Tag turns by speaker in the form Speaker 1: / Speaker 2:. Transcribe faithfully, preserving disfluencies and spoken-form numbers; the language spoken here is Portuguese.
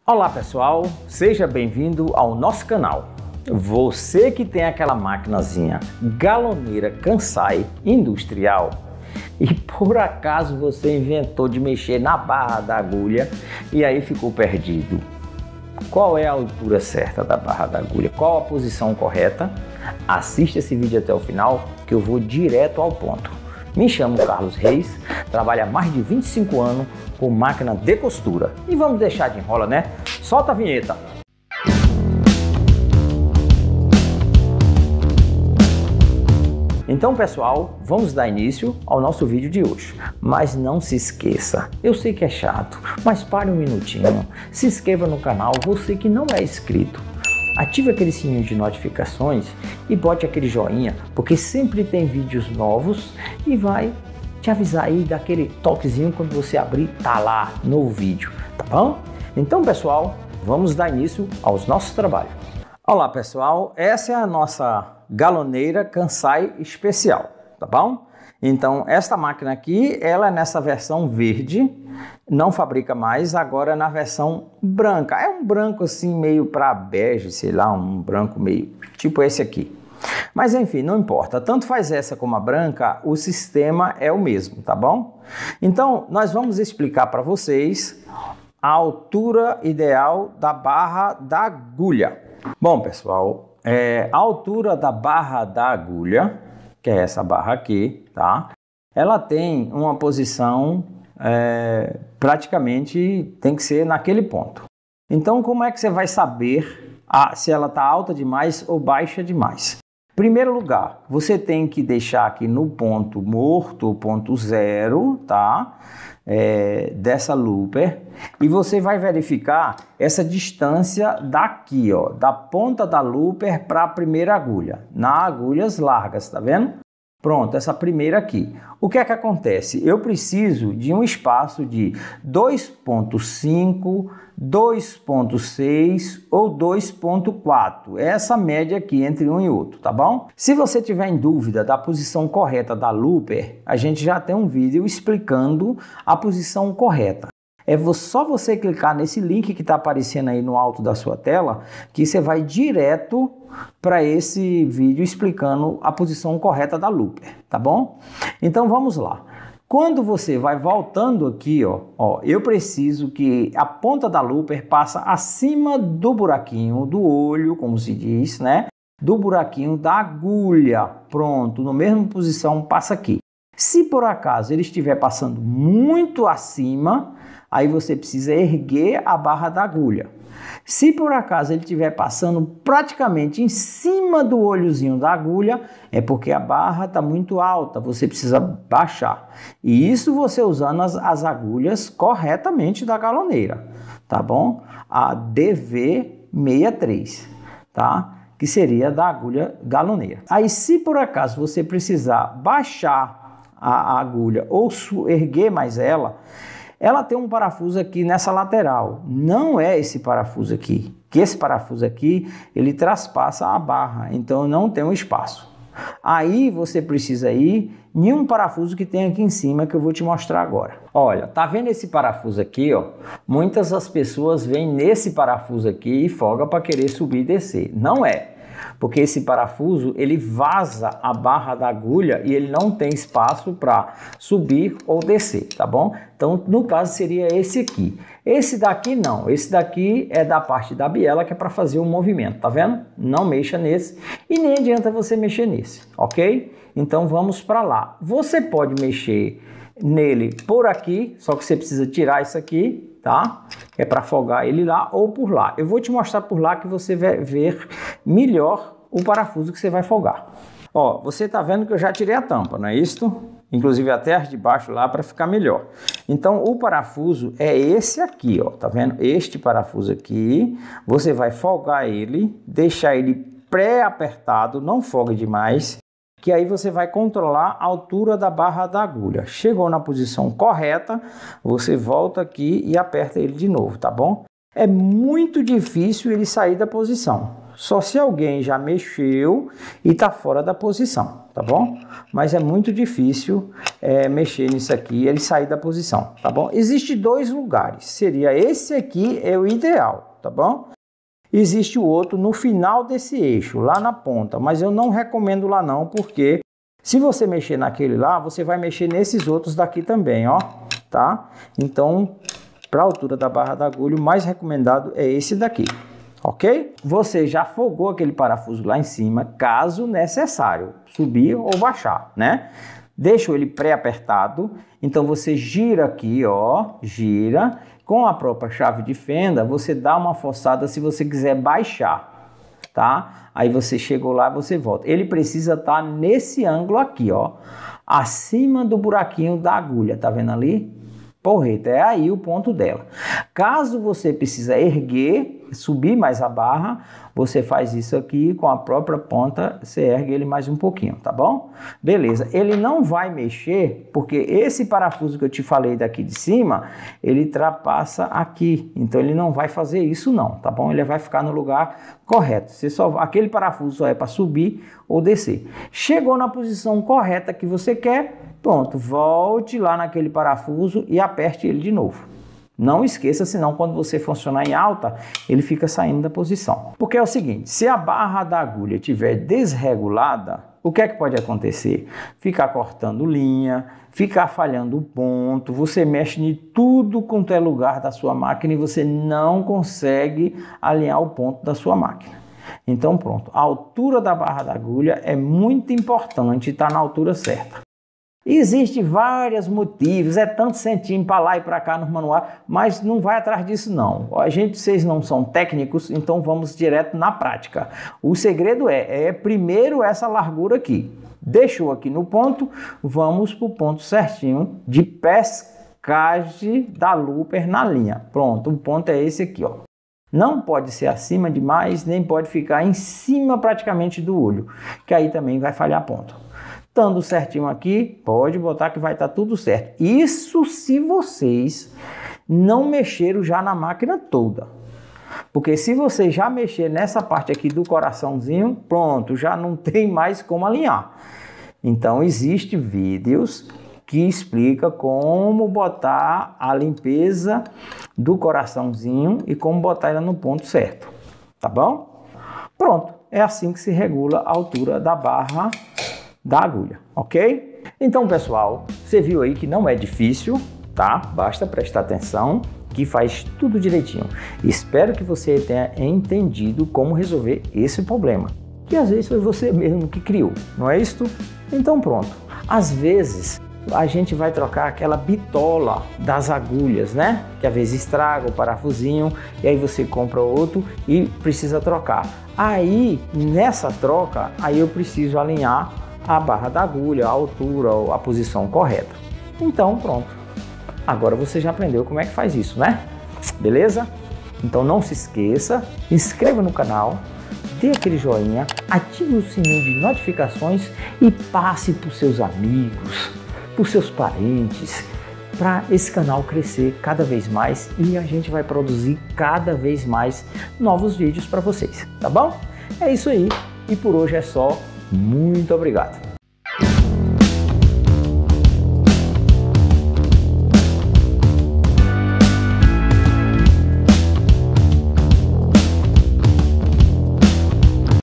Speaker 1: Olá pessoal, seja bem-vindo ao nosso canal. Você que tem aquela maquinazinha galoneira Kansai industrial e por acaso você inventou de mexer na barra da agulha e aí ficou perdido. Qual é a altura certa da barra da agulha? Qual a posição correta? Assista esse vídeo até o final que eu vou direto ao ponto. Me chamo Carlos Reis, trabalho há mais de vinte e cinco anos com máquina de costura. E vamos deixar de enrola, né? Solta a vinheta! Então pessoal, vamos dar início ao nosso vídeo de hoje. Mas não se esqueça, eu sei que é chato, mas pare um minutinho, se inscreva no canal, você que não é inscrito. Ative aquele sininho de notificações e bote aquele joinha, porque sempre tem vídeos novos e vai te avisar aí daquele toquezinho quando você abrir, tá lá no vídeo, tá bom? Então pessoal, vamos dar início aos nossos trabalhos. Olá pessoal, essa é a nossa galoneira Kansai especial, tá bom? Então esta máquina aqui, ela é nessa versão verde, não fabrica mais, agora na versão branca. É um branco assim meio para bege, sei lá, um branco meio tipo esse aqui. Mas enfim, não importa, tanto faz essa como a branca, o sistema é o mesmo, tá bom? Então nós vamos explicar para vocês a altura ideal da barra da agulha. Bom pessoal, é, a altura da barra da agulha, que é essa barra aqui, tá? Ela tem uma posição é, praticamente tem que ser naquele ponto. Então como é que você vai saber a, se ela está alta demais ou baixa demais? Em primeiro lugar, você tem que deixar aqui no ponto morto, ponto zero, tá? É, dessa looper, e você vai verificar essa distância daqui, ó, da ponta da looper para a primeira agulha, na agulhas largas, tá vendo? Pronto, essa primeira aqui. O que é que acontece? Eu preciso de um espaço de dois ponto cinco, dois ponto seis ou dois ponto quatro. Essa média aqui entre um e outro, tá bom? Se você tiver em dúvida da posição correta da looper, a gente já tem um vídeo explicando a posição correta. É só você clicar nesse link que está aparecendo aí no alto da sua tela, que você vai direto para esse vídeo explicando a posição correta da looper, tá bom? Então vamos lá. Quando você vai voltando aqui, ó, ó, eu preciso que a ponta da looper passa acima do buraquinho do olho, como se diz, né? Do buraquinho da agulha. Pronto, na mesma posição passa aqui. Se por acaso ele estiver passando muito acima, aí você precisa erguer a barra da agulha. Se por acaso ele estiver passando praticamente em cima do olhozinho da agulha, é porque a barra está muito alta, você precisa baixar. E isso você usando as, as agulhas corretamente da galoneira, tá bom? A D V sessenta e três, tá? Que seria da agulha galoneira. Aí se por acaso você precisar baixar a, a agulha ou erguer mais ela, ela tem um parafuso aqui nessa lateral, não é esse parafuso aqui, que esse parafuso aqui, ele traspassa a barra, então não tem um espaço. Aí você precisa ir em um parafuso que tem aqui em cima, que eu vou te mostrar agora. Olha, tá vendo esse parafuso aqui, ó? Muitas das pessoas vêm nesse parafuso aqui e folga para querer subir e descer. Não é. Porque esse parafuso, ele vaza a barra da agulha e ele não tem espaço para subir ou descer, tá bom? Então, no caso, seria esse aqui. Esse daqui não, esse daqui é da parte da biela, que é para fazer o movimento, tá vendo? Não mexa nesse e nem adianta você mexer nesse, ok? Então, vamos para lá. Você pode mexer nele por aqui, só que você precisa tirar isso aqui, tá? É para folgar ele lá ou por lá. Eu vou te mostrar por lá que você vai ver melhor o parafuso que você vai folgar. Ó, você tá vendo que eu já tirei a tampa, não é isso? Inclusive até as de baixo lá para ficar melhor. Então o parafuso é esse aqui, ó, tá vendo? Este parafuso aqui, você vai folgar ele, deixar ele pré-apertado, não folga demais, que aí você vai controlar a altura da barra da agulha. Chegou na posição correta, você volta aqui e aperta ele de novo, tá bom? É muito difícil ele sair da posição. Só se alguém já mexeu e tá fora da posição, tá tá bom? Mas é muito difícil é, mexer nisso aqui e ele sair da posição, tá bom? Existe dois lugares, seria esse aqui é o ideal, tá bom? Existe o outro no final desse eixo, lá na ponta, mas eu não recomendo lá não, porque se você mexer naquele lá, você vai mexer nesses outros daqui também, ó, tá? Então, para a altura da barra da agulha, o mais recomendado é esse daqui. Ok? Você já folgou aquele parafuso lá em cima, caso necessário, subir ou baixar, né? Deixa ele pré-apertado, então você gira aqui, ó, gira. Com a própria chave de fenda, você dá uma forçada se você quiser baixar, tá? Aí você chegou lá, você volta. Ele precisa estar nesse ângulo aqui, ó, acima do buraquinho da agulha, tá vendo ali? Porreta, é aí o ponto dela. Caso você precisa erguer, subir mais a barra, você faz isso aqui com a própria ponta, você ergue ele mais um pouquinho, tá bom? Beleza, ele não vai mexer, porque esse parafuso que eu te falei daqui de cima, ele ultrapassa aqui, então ele não vai fazer isso não, tá bom? Ele vai ficar no lugar correto. Você só, aquele parafuso só é para subir ou descer. Chegou na posição correta que você quer, pronto, volte lá naquele parafuso e aperte ele de novo. Não esqueça, senão quando você funcionar em alta, ele fica saindo da posição. Porque é o seguinte, se a barra da agulha estiver desregulada, o que é que pode acontecer? Ficar cortando linha, ficar falhando o ponto, você mexe em tudo quanto é lugar da sua máquina e você não consegue alinhar o ponto da sua máquina. Então pronto, a altura da barra da agulha é muito importante estar na altura certa. Existem vários motivos, é tanto centímetro para lá e para cá no manual, mas não vai atrás disso não. A gente, vocês não são técnicos, então vamos direto na prática. O segredo é, é primeiro essa largura aqui. Deixou aqui no ponto, vamos para o ponto certinho de pescagem da looper na linha. Pronto, o ponto é esse aqui, ó. Não pode ser acima demais, nem pode ficar em cima praticamente do olho, que aí também vai falhar ponto. Estando certinho aqui, pode botar que vai estar tudo certo. Isso se vocês não mexeram já na máquina toda. Porque se você já mexer nessa parte aqui do coraçãozinho, pronto, já não tem mais como alinhar. Então, existem vídeos que explicam como botar a limpeza do coraçãozinho e como botar ela no ponto certo. Tá bom? Pronto, é assim que se regula a altura da barra da agulha, ok? Então, pessoal, você viu aí que não é difícil, tá? Basta prestar atenção que faz tudo direitinho. Espero que você tenha entendido como resolver esse problema, que às vezes foi você mesmo que criou, não é isso? Então pronto, às vezes a gente vai trocar aquela bitola das agulhas, né? Que às vezes estraga o parafusinho e aí você compra outro e precisa trocar. Aí, nessa troca, aí eu preciso alinhar a barra da agulha, a altura, a posição correta. Então pronto, agora você já aprendeu como é que faz isso, né? Beleza? Então não se esqueça, inscreva no canal, dê aquele joinha, ative o sininho de notificações e passe para os seus amigos, para os seus parentes, para esse canal crescer cada vez mais e a gente vai produzir cada vez mais novos vídeos para vocês, tá bom? É isso aí e por hoje é só. Muito obrigado!